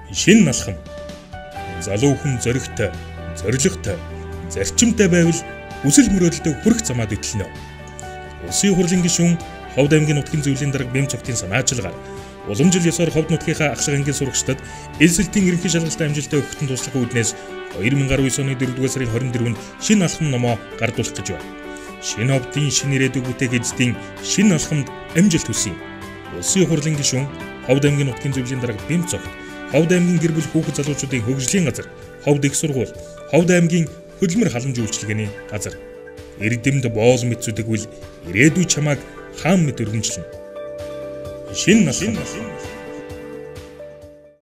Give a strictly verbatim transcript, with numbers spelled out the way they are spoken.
Шинэ налхам. Залуу хүн зоригтой, зоригтой, зарчимтай байвал хүсэл мөрөөдөлтөд хүрэх замаад итлэнэ. Улсын хурлын гишүүн Ховд аймгийн нутгийн зөвлөлийн дарга Бэм цогтын санаачилгаар улам жил ёсоор Ховд нутгийнхаа ахшиг ангийн сурагчдад элсэлтийн ерөнхий шалгалтын амжилттай өгөхтөн туслах үүднээс две тысячи девять оны дөрөвдүгээр сарын двадцать дөрөвөнд шинэ алхам номоо гардуулах гэж байна. Шинэ Ховдын шинэ ирээдүйг бүтээх эзэдийн шинэ алхамд амжилт хүсье. Улсын хурлын гишүүн Ховд аймгийн нутгийн зөвлөлийн дарга Бэм цогт, Ховд аймгийн гэр бүл хүүхэд залуучуудын хөгжлийн газар, Ховд их сургууль, Ховд аймгийн хөдөлмөр халамж үйлчилгээний газар. Эрдэмд боол мэдсүдэг үл ирээдүй чамааг хаан мэд өргөмжлөн. Шинэ налхам.